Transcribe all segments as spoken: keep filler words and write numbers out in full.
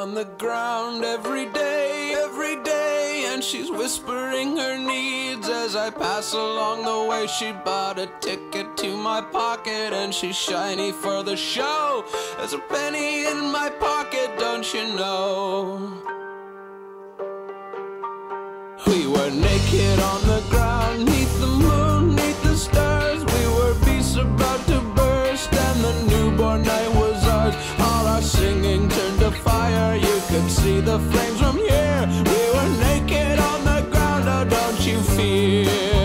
on the ground every day, every day, and she's whispering her needs as I pass along the way. She bought a ticket to my pocket and she's shiny for the show. There's a penny in my pocket, don't you know? We were naked on the ground, neath the moon, neath the stars. We were beasts about to burst and the newborn night was ours. All our singing turned to fire, you could see the flames from here. We were naked on the ground, oh don't you fear.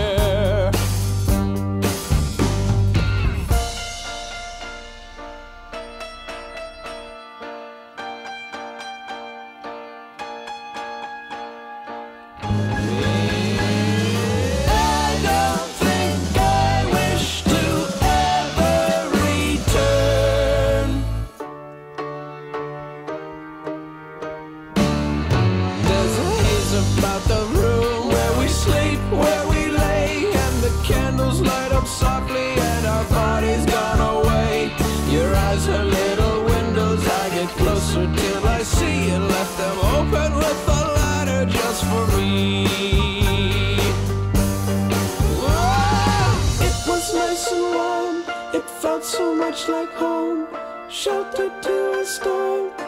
About the room where we sleep, where we lay, and the candles light up softly and our bodies gone away. Your eyes are little windows, I get closer till I see you. Left them open with a ladder just for me. Whoa! It was nice and warm, it felt so much like home, sheltered to a storm.